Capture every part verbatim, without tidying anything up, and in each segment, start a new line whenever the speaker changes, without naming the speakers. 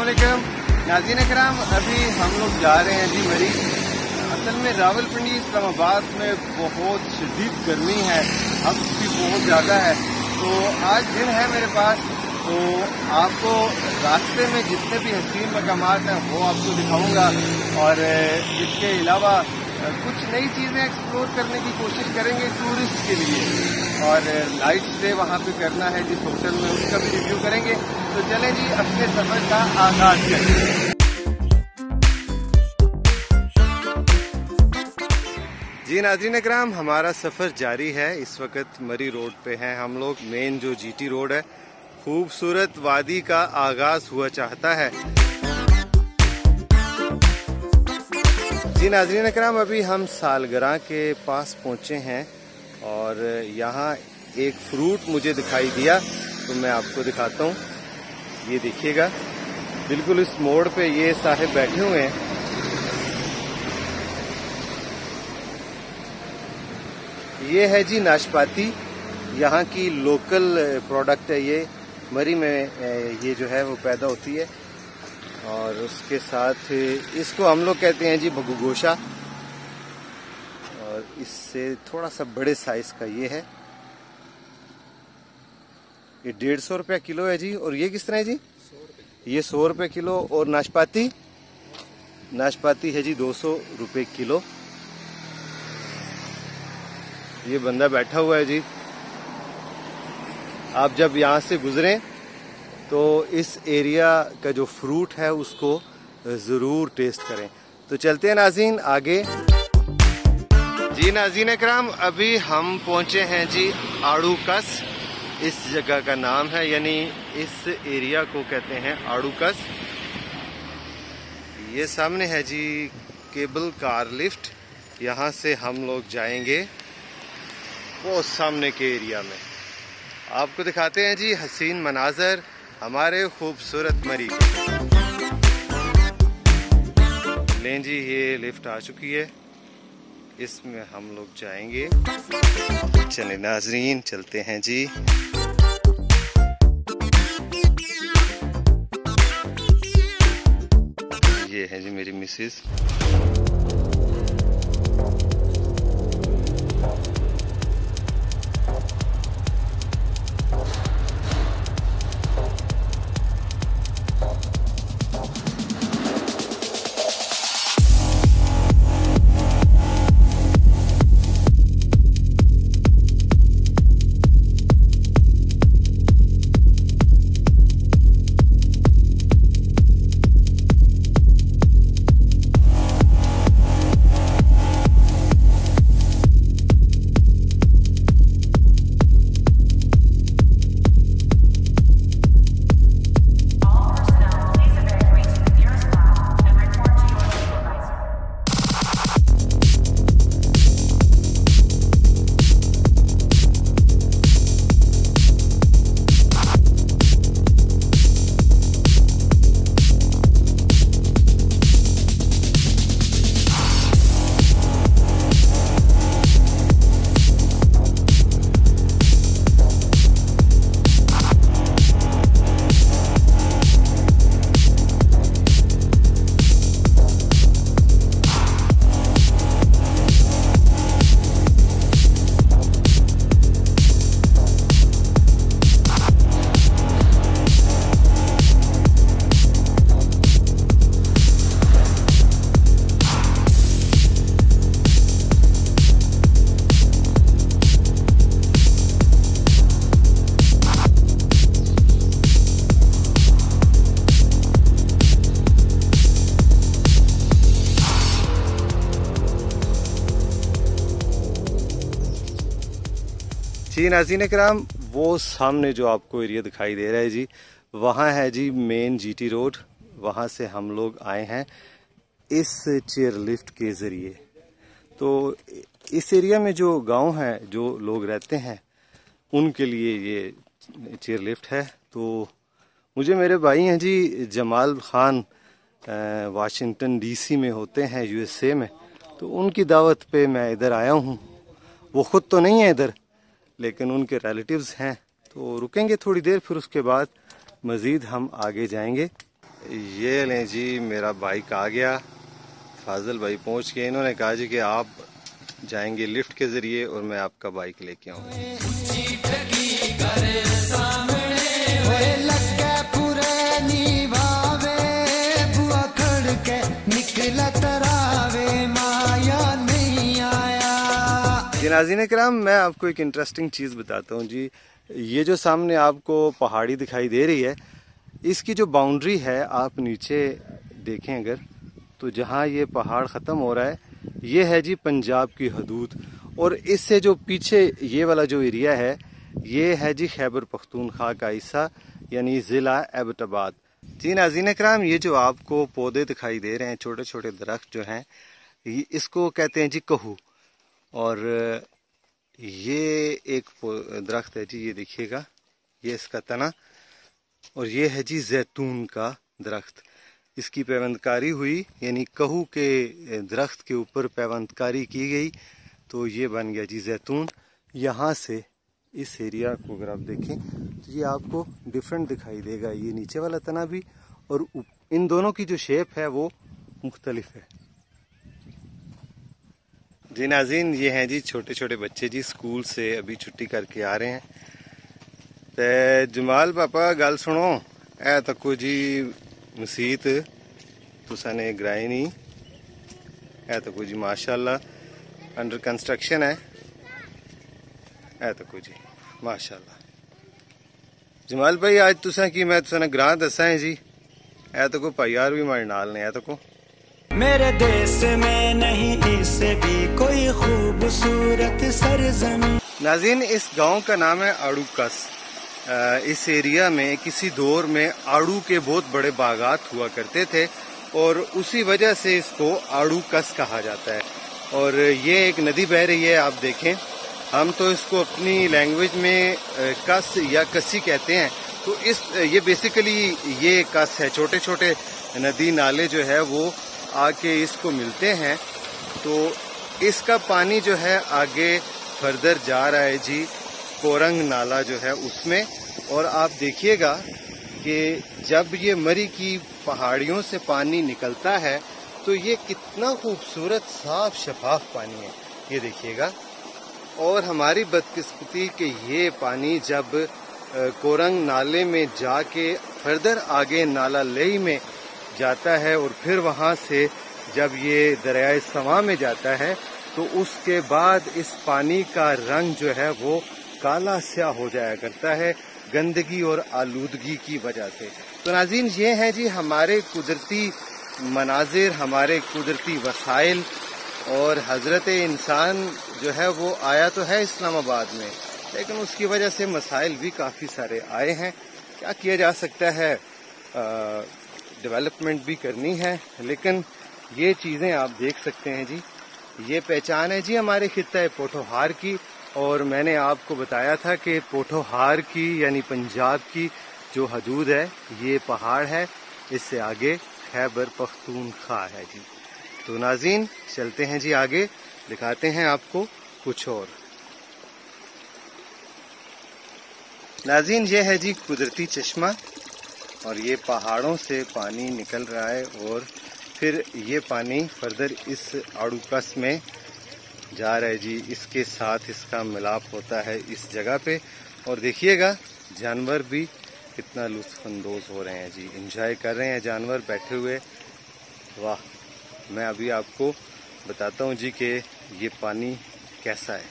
अस्सलामुअलैकुम नाज़रीन कराम, अभी हम लोग जा रहे हैं जी मरी। असल में रावलपिंडी इस्लामाबाद में बहुत शदीद गर्मी है, अब भी बहुत ज़्यादा है। तो आज दिन है मेरे पास, तो आपको रास्ते में जितने भी हसीन मकामात हैं वो आपको दिखाऊंगा, और इसके अलावा कुछ नई चीज़ें एक्सप्लोर करने की कोशिश करेंगे टूरिस्ट के लिए, और नाइट स्टे वहाँ पे करना है जिस होटल में, उसका भी रिव्यू करेंगे। तो चलें जी अपने सफ़र का आगाज़ करें। जी नाज़रीन इकराम, हमारा सफ़र जारी है। इस वक्त मरी रोड पे हैं हम लोग। मेन जो जीटी रोड है, खूबसूरत वादी का आगाज़ हुआ चाहता है। जी नाज़रीन इकराम, अभी हम सालगरां के पास पहुंचे हैं, और यहाँ एक फ्रूट मुझे दिखाई दिया, तो मैं आपको दिखाता हूँ। ये देखिएगा, बिल्कुल इस मोड़ पे ये साहिब बैठे हुए हैं। ये है जी नाशपाती, यहाँ की लोकल प्रोडक्ट है। ये मरी में ये जो है वो पैदा होती है, और उसके साथ इसको हम लोग कहते हैं जी भगुगोशा, और इससे थोड़ा सा बड़े साइज का ये है। ये डेढ़ सौ रुपया किलो है जी। और ये किस तरह है जी? ये सौ रुपये किलो। और नाशपाती नाशपाती है जी दो सौ रुपये किलो। ये बंदा बैठा हुआ है जी। आप जब यहाँ से गुजरें तो इस एरिया का जो फ्रूट है उसको ज़रूर टेस्ट करें। तो चलते हैं नाज़रीन आगे। जी नाज़रीन इकराम, अभी हम पहुँचे हैं जी आड़ूकस, इस जगह का नाम है, यानी इस एरिया को कहते हैं आड़ूकस। ये सामने है जी केबल कार लिफ्ट, यहाँ से हम लोग जाएंगे वो सामने के एरिया में। आपको दिखाते हैं जी हसीन मनाजर हमारे खूबसूरत मरी। लें जी, ये लिफ्ट आ चुकी है, इसमें हम लोग जाएंगे। चलिए नाजरीन चलते हैं जी। ये है जी मेरी मिसेस। जी नाज़रीन इकराम, वो सामने जो आपको एरिया दिखाई दे रहा है जी, वहाँ है जी मेन जीटी रोड। वहाँ से हम लोग आए हैं इस चेयर लिफ्ट के ज़रिए। तो इस एरिया में जो गांव है, जो लोग रहते हैं, उनके लिए ये चेयर लिफ्ट है। तो मुझे मेरे भाई हैं जी जमाल खान, वाशिंगटन डीसी में होते हैं, यूएसए में, तो उनकी दावत पे मैं इधर आया हूँ। वो ख़ुद तो नहीं है इधर, लेकिन उनके रिलेटिव्स हैं। तो रुकेंगे थोड़ी देर, फिर उसके बाद मज़ीद हम आगे जाएंगे। ये लें जी, मेरा बाइक आ गया। फाजिल भाई पहुंच गए। इन्होंने कहा जी कि आप जाएंगे लिफ्ट के ज़रिए और मैं आपका बाइक लेके आऊँगा। जी नाज़रीन किराम, मैं आपको एक इंटरेस्टिंग चीज़ बताता हूँ जी। ये जो सामने आपको पहाड़ी दिखाई दे रही है, इसकी जो बाउंड्री है, आप नीचे देखें अगर, तो जहाँ ये पहाड़ ख़त्म हो रहा है, ये है जी पंजाब की हदूद। और इससे जो पीछे ये वाला जो एरिया है, ये है जी खैबर पख्तूनख्वा का हिस्सा, यानी ज़िला एबटाबाद। जी नाज़रीन किराम, ये जो आपको पौधे दिखाई दे रहे हैं, छोटे छोटे दरख्त जो हैं, इसको कहते हैं जी कहू। और ये एक दरख्त है जी, ये देखिएगा, ये इसका तना। और ये है जी जैतून का दरख्त। इसकी पैवंदकारी हुई, यानी कहू के दरख्त के ऊपर पैवंदकारी की गई, तो ये बन गया जी जैतून। यहाँ से इस एरिया को अगर आप देखें तो ये आपको डिफरेंट दिखाई देगा, ये नीचे वाला तना भी, और इन दोनों की जो शेप है वो मुख्तलिफ है। जी नाज़रीन, ये हैं जी छोटे छोटे बच्चे जी, स्कूल से अभी छुट्टी करके आ रहे हैं। ते जमाल पापा गल सुनो, ए तको जी मसीत तुसा ने ग्राई नहीं, ए तको जी माशाल्लाह अंडर कंस्ट्रक्शन है। ए तको जी माशाल्लाह। जमाल भाई आज तुसा की मैं तुसा ने ग्रां दसा है जी, ए तको भाई यार भी मारे नाल ने। ए तको
मेरे देश में नहीं इससे भी कोई खूबसूरत सरजमीन।
नाज़रीन, इस गांव का नाम है आड़ूकस। इस एरिया में किसी दौर में आड़ू के बहुत बड़े बागात हुआ करते थे और उसी वजह से इसको आड़ूकस कहा जाता है। और ये एक नदी बह रही है, आप देखें। हम तो इसको अपनी लैंग्वेज में कस या कसी कहते हैं। तो इस ये बेसिकली ये कस है, छोटे छोटे नदी नाले जो है वो आके इसको मिलते हैं। तो इसका पानी जो है आगे फर्दर जा रहा है जी कोरंग नाला जो है उसमें। और आप देखिएगा कि जब ये मरी की पहाड़ियों से पानी निकलता है तो ये कितना खूबसूरत साफ शफाफ पानी है, ये देखिएगा। और हमारी बदकिस्मती कि ये पानी जब कोरंग नाले में जाके फर्दर आगे नाला लेई में जाता है और फिर वहाँ से जब ये दरियाए समा में जाता है तो उसके बाद इस पानी का रंग जो है वो काला स्याह हो जाया करता है, गंदगी और आलूदगी की वजह से। तो नाज़रीन, ये है जी हमारे कुदरती मनाजिर, हमारे कुदरती वसाइल। और हजरत इंसान जो है वो आया तो है इस्लामाबाद में, लेकिन उसकी वजह से मसाइल भी काफ़ी सारे आए हैं। क्या किया जा सकता है, डेवलपमेंट भी करनी है, लेकिन ये चीज़ें आप देख सकते हैं जी। ये पहचान है जी हमारे खित्ता पोठोहार की। और मैंने आपको बताया था कि पोठोहार की यानी पंजाब की जो हदूद है, ये पहाड़ है, इससे आगे खैबर पख्तूनख्वा है जी। तो नाज़रीन, चलते हैं जी आगे, दिखाते हैं आपको कुछ और। नाज़रीन, ये है जी कुदरती चश्मा और ये पहाड़ों से पानी निकल रहा है और फिर ये पानी फर्दर इस आड़ूकस में जा रहा है जी। इसके साथ इसका मिलाप होता है इस जगह पे। और देखिएगा जानवर भी कितना लुत्फ़अंदोज़ हो रहे हैं जी, एंजॉय कर रहे हैं जानवर बैठे हुए। वाह, मैं अभी आपको बताता हूँ जी कि ये पानी कैसा है।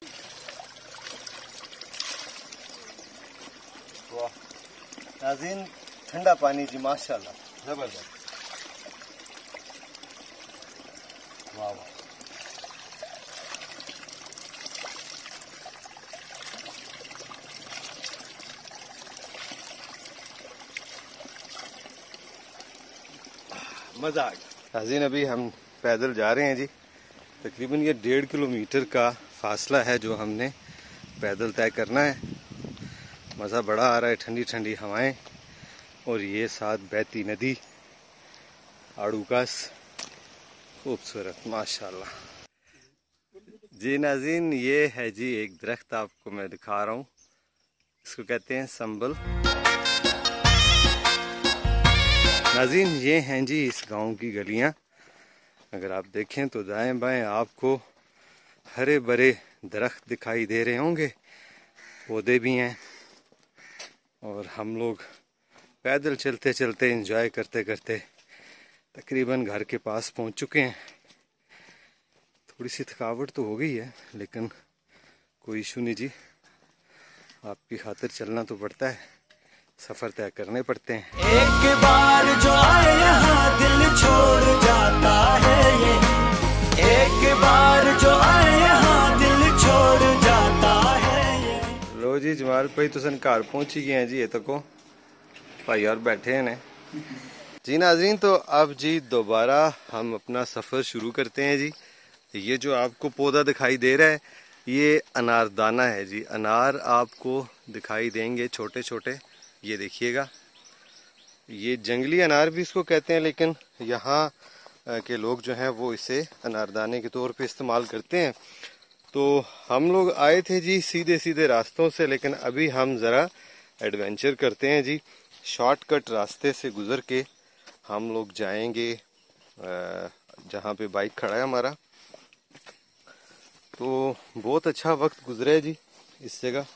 वाह नाज़रीन, ठंडा पानी जी, माशाल्लाह, जबरदस्त। वाह वाह, मजा आ गया। नाज़रीन, अभी हम पैदल जा रहे हैं जी। तकरीबन ये डेढ़ किलोमीटर का फासला है जो हमने पैदल तय करना है। मज़ा बड़ा आ रहा है, ठंडी ठंडी हवाएं और ये साथ बहती नदी, आड़ूकस, खूबसूरत माशाल्लाह जी। नाज़रीन, ये है जी एक दरख्त आपको मैं दिखा रहा हूँ, इसको कहते हैं संबल। नाज़रीन, ये हैं जी इस गांव की गलियां। अगर आप देखें तो दाएं बाएं आपको हरे भरे दरख्त दिखाई दे रहे होंगे, पौधे भी हैं, और हम लोग पैदल चलते चलते एंजॉय करते करते तकरीबन घर के पास पहुंच चुके हैं। थोड़ी सी थकावट तो हो गई है, लेकिन कोई इशू नहीं जी, आपकी खातिर चलना तो पड़ता है, सफ़र तय करने पड़ते हैं।
एक बार जो आए यहाँ दिल छोड़ जाता है ये, एक बार जो आए यहाँ दिल छोड़ जाता है ये।
लो जी जमाल भाई तुसन घर पहुंच ही गए हैं जी, ये तक भाई और बैठे हैं जी। नाज़रीन, तो अब जी दोबारा हम अपना सफ़र शुरू करते हैं जी। ये जो आपको पौधा दिखाई दे रहा है ये अनारदाना है जी। अनार आपको दिखाई देंगे छोटे छोटे, ये देखिएगा, ये जंगली अनार भी इसको कहते हैं, लेकिन यहाँ के लोग जो हैं वो इसे अनारदाने के तौर पे इस्तेमाल करते हैं। तो हम लोग आए थे जी सीधे सीधे रास्तों से, लेकिन अभी हम ज़रा एडवेंचर करते हैं जी। शॉर्टकट रास्ते से गुज़र के हम लोग जाएंगे जहाँ पे बाइक खड़ा है हमारा। तो बहुत अच्छा वक्त गुजरा है जी इस जगह।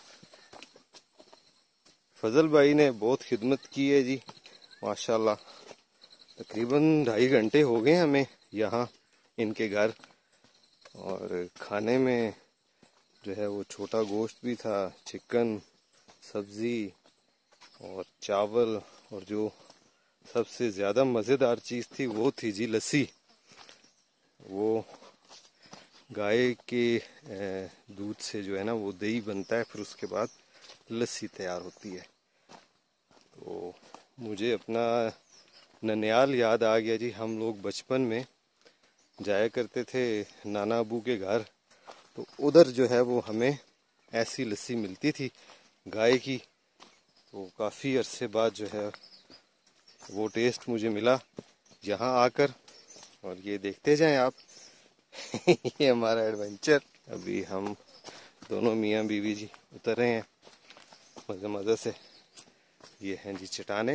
फजल भाई ने बहुत खिदमत की है जी माशाल्लाह। तकरीबन ढाई घंटे हो गए हमें यहाँ इनके घर, और खाने में जो है वो छोटा गोश्त भी था, चिकन, सब्ज़ी और चावल, और जो सबसे ज़्यादा मज़ेदार चीज़ थी वो थी जी लस्सी। वो गाय के दूध से जो है ना वो दही बनता है, फिर उसके बाद लस्सी तैयार होती है। तो मुझे अपना ननियाल याद आ गया जी। हम लोग बचपन में जाया करते थे नाना अबू के घर, तो उधर जो है वो हमें ऐसी लस्सी मिलती थी गाय की। तो काफ़ी अरसे बाद जो है वो टेस्ट मुझे मिला यहाँ आकर। और ये देखते जाएं आप ये हमारा एडवेंचर। अभी हम दोनों मियाँ बीवी जी उतर रहे हैं मज़े मज़े से। ये हैं जी चट्टाने,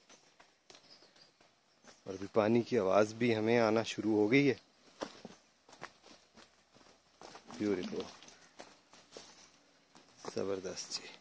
और अभी पानी की आवाज़ भी हमें आना शुरू हो गई है। ब्यूटीफुल, ज़बरदस्त जी।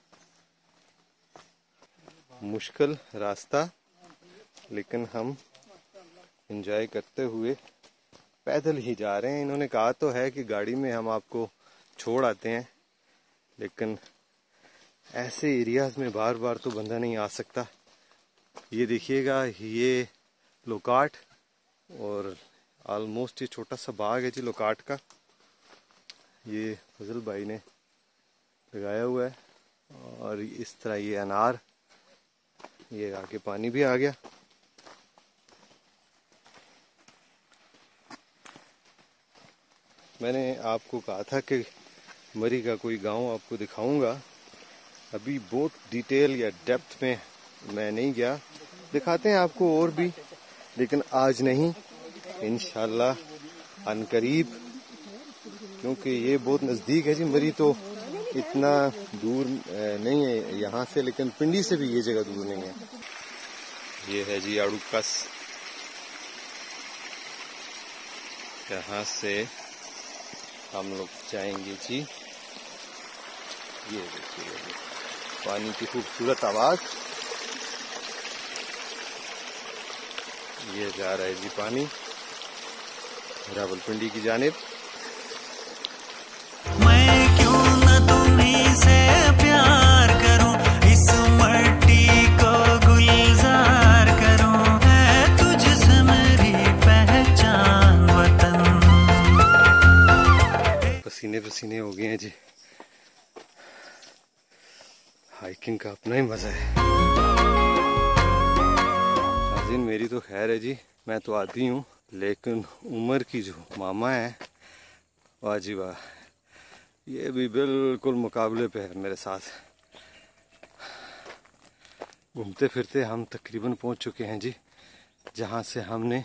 मुश्किल रास्ता, लेकिन हम एंजॉय करते हुए पैदल ही जा रहे हैं। इन्होंने कहा तो है कि गाड़ी में हम आपको छोड़ आते हैं, लेकिन ऐसे एरियाज में बार बार तो बंदा नहीं आ सकता। ये देखिएगा, ये लोकाट, और ऑलमोस्ट ये छोटा सा बाग है जी लोकाट का। ये फजल भाई ने लगाया हुआ है, और इस तरह ये अनार, ये आगे पानी भी आ गया। मैंने आपको कहा था कि मरी का कोई गांव आपको दिखाऊंगा। अभी बहुत डिटेल या डेप्थ में मैं नहीं गया, दिखाते हैं आपको और भी, लेकिन आज नहीं, इंशाल्लाह अनकरीब, क्योंकि ये बहुत नज़दीक है जी। मरी तो इतना दूर नहीं है यहाँ से, लेकिन पिंडी से भी ये जगह दूर नहीं है। ये है जी आड़ूकस, यहाँ से हम लोग जाएंगे जी। ये देखिए पानी की खूबसूरत आवाज, ये जा रहा है जी पानी रावलपिंडी की जानिब।
मैं क्यों न तुम्हीं से प्यार करूं, इस मट्टी को गुलजार करूं, है तुझसे मेरी पहचान वतन।
पसीने पसीने हो गए हैं जी। हाइकिंग का अपना ही मजा है। नाज़रीन, मेरी तो खैर है जी, मैं तो आती हूँ, लेकिन उमर की जो मामा है, वाह जी वाह, ये भी बिल्कुल मुकाबले पे है मेरे साथ। घूमते फिरते हम तकरीबन पहुँच चुके हैं जी जहाँ से हमने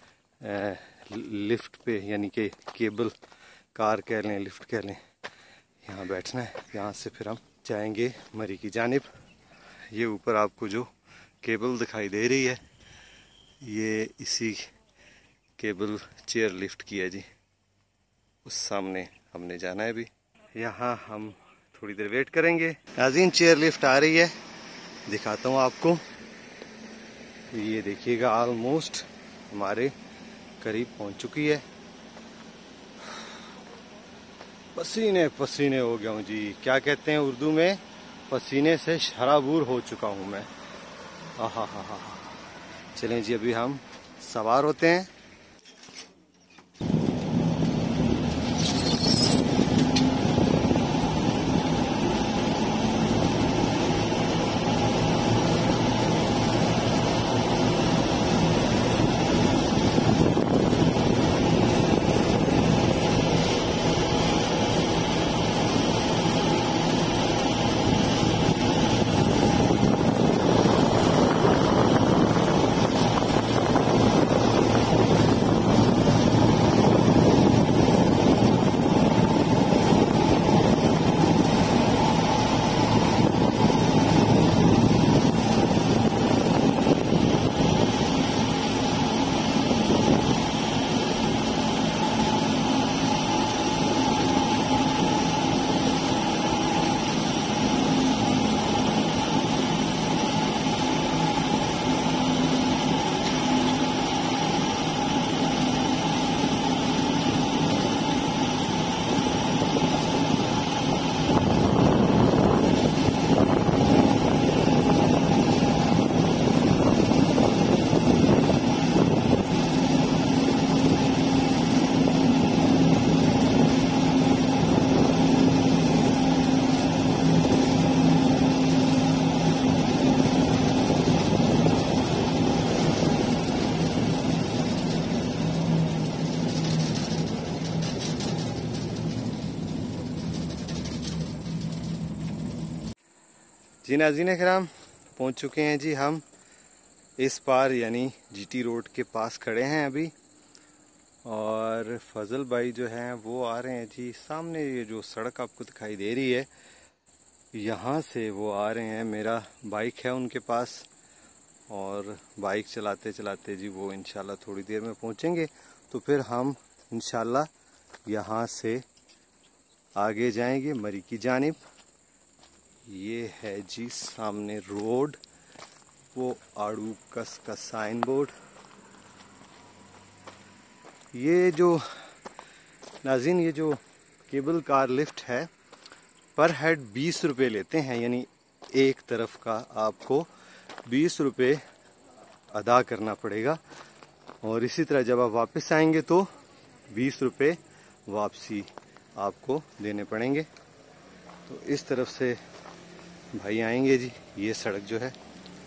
लिफ्ट पे, यानी कि केबल कार कह लें, लिफ्ट कह लें, यहाँ बैठना है। यहाँ से फिर हम जाएंगे मरी की जानिब। ये ऊपर आपको जो केबल दिखाई दे रही है ये इसी केबल चेयर लिफ्ट की है जी, उस सामने हमने जाना है अभी। यहाँ हम थोड़ी देर वेट करेंगे। नाज़रीन चेयर लिफ्ट आ रही है, दिखाता हूँ आपको। ये देखिएगा ऑलमोस्ट हमारे करीब पहुँच चुकी है। पसीने पसीने हो गया हूँ जी, क्या कहते हैं उर्दू में, पसीने से शराबूर हो चुका हूँ मैं। आहा हा हा। चलें जी अभी हम सवार होते हैं। जी नाज़रीन किराम पहुंच चुके हैं जी हम इस पार, यानी जीटी रोड के पास खड़े हैं अभी। और फजल भाई जो हैं वो आ रहे हैं जी सामने, ये जो सड़क आपको दिखाई दे रही है यहाँ से वो आ रहे हैं। मेरा बाइक है उनके पास और बाइक चलाते चलाते जी वो इंशाल्लाह थोड़ी देर में पहुँचेंगे। तो फिर हम इंशाल्लाह यहाँ से आगे जाएंगे मरी की जानिब। ये है जी सामने रोड, वो आड़ू कस का साइन बोर्ड। ये जो नाज़रीन ये जो केबल कार लिफ्ट है पर हेड बीस रुपये लेते हैं, यानी एक तरफ का आपको बीस रुपये अदा करना पड़ेगा। और इसी तरह जब आप वापस आएंगे तो बीस रुपये वापसी आपको देने पड़ेंगे। तो इस तरफ से भाई आएंगे जी। ये सड़क जो है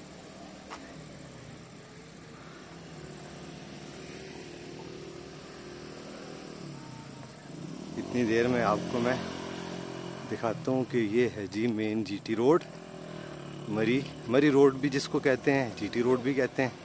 इतनी देर में आपको मैं दिखाता हूँ कि ये है जी मेन जीटी रोड, मरी मरी रोड भी जिसको कहते हैं, जीटी रोड भी कहते हैं।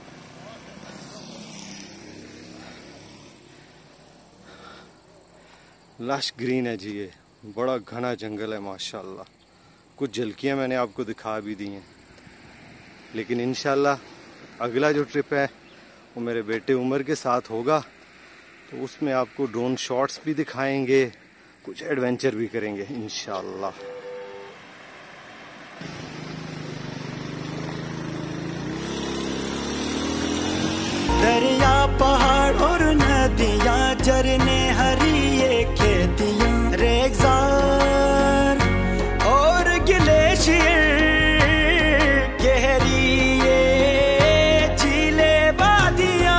लश ग्रीन है जी, ये बड़ा घना जंगल है माशाल्लाह। कुछ झलकियाँ मैंने आपको दिखा भी दी हैं, लेकिन इंशाल्लाह अगला जो ट्रिप है वो मेरे बेटे उमर के साथ होगा, तो उसमें आपको ड्रोन शॉट्स भी दिखाएंगे, कुछ एडवेंचर भी करेंगे इंशाल्लाह।
दरिया पहाड़ और नदियाँ झरने हरी ये खेतियाँ रेगिस्तान और ग्लेशियर गहरी ये झीलें वादियाँ,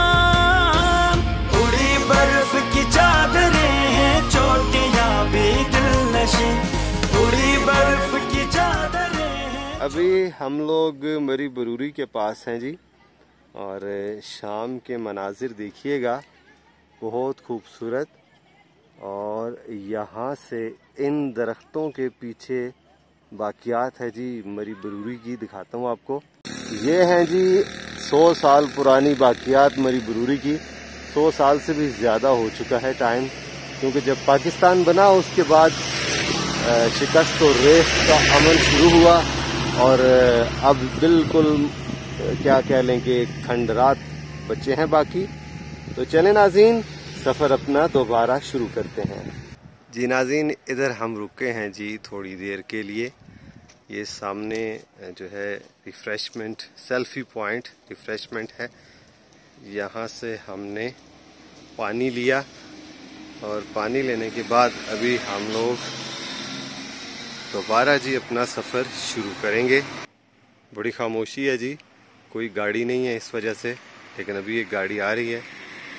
उड़ी बर्फ की चादरें हैं चोटियाँ भी दिलनशी, उड़ी बर्फ की चादरें हैं।
अभी हम लोग मरी बरूरी के पास हैं जी, और शाम के मनाजिर देखिएगा बहुत खूबसूरत। और यहाँ से इन दरख्तों के पीछे बाकियात है जी मरी बरूरी की, दिखाता हूँ आपको। ये हैं जी सौ साल पुरानी बाकियात मरी बरूरी की। सौ साल से भी ज़्यादा हो चुका है टाइम, क्योंकि जब पाकिस्तान बना उसके बाद शिकस्त और रेख का अमल शुरू हुआ और अब बिल्कुल क्या कह लें कि खंडरात बच्चे हैं बाकी। तो चले नाज़रीन, सफ़र अपना दोबारा शुरू करते हैं जी। नाज़रीन, इधर हम रुके हैं जी थोड़ी देर के लिए। ये सामने जो है रिफ़्रेशमेंट, सेल्फी पॉइंट रिफ़्रेशमेंट है। यहाँ से हमने पानी लिया और पानी लेने के बाद अभी हम लोग दोबारा जी अपना सफ़र शुरू करेंगे। बड़ी खामोशी है जी, कोई गाड़ी नहीं है इस वजह से, लेकिन अभी एक गाड़ी आ रही है।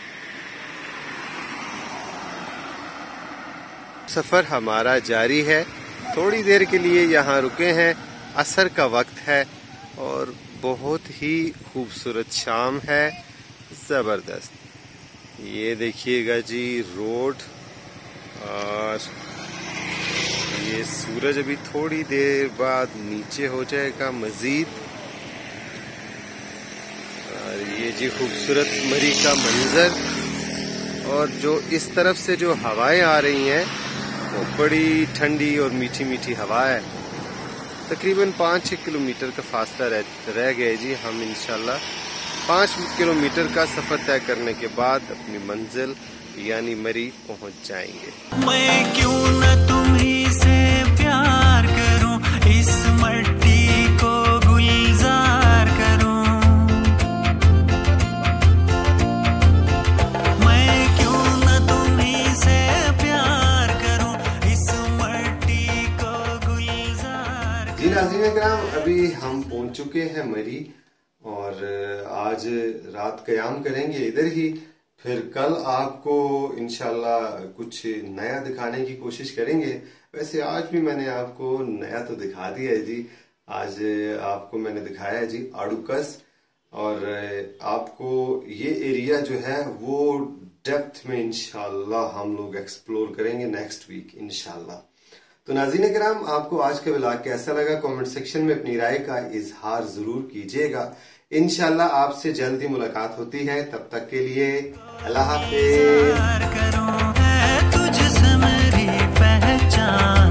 सफ़र हमारा जारी है। थोड़ी देर के लिए यहाँ रुके हैं, असर का वक्त है और बहुत ही खूबसूरत शाम है, ज़बरदस्त। ये देखिएगा जी रोड, और ये सूरज अभी थोड़ी देर बाद नीचे हो जाएगा मज़ीद। और ये जी खूबसूरत मरी का मंजर, और जो इस तरफ से जो हवाएं आ रही हैं वो बड़ी ठंडी और मीठी मीठी हवा है। तकरीबन पाँच छः किलोमीटर का फासला रह, रह गए जी। हम इंशाल्लाह पाँच किलोमीटर का सफ़र तय करने के बाद अपनी मंजिल यानी मरी पहुंच जाएंगे।
मैं क्यों न तुम्हीं से प्यार करूं, इस मट्टी को गुलजार करूं। मैं क्यों न तुम्हीं से प्यार करूं, इस मट्टी को गुलजार।
जी नाज़रीन किराम, अभी हम पहुंच चुके हैं मरी और आज रात क़याम करेंगे इधर ही। फिर कल आपको इंशाल्लाह कुछ नया दिखाने की कोशिश करेंगे। वैसे आज भी मैंने आपको नया तो दिखा दिया है जी। आज आपको मैंने दिखाया है जी आड़ूकस, और आपको ये एरिया जो है वो डेप्थ में इंशाल्लाह हम लोग एक्सप्लोर करेंगे नेक्स्ट वीक इंशाल्लाह। तो नाज़रीन किराम, आपको आज का व्लॉग कैसा लगा कमेंट सेक्शन में अपनी राय का इजहार जरूर कीजिएगा। इंशाल्लाह आपसे जल्दी मुलाकात होती है, तब तक के लिए अल्लाह हाफिज।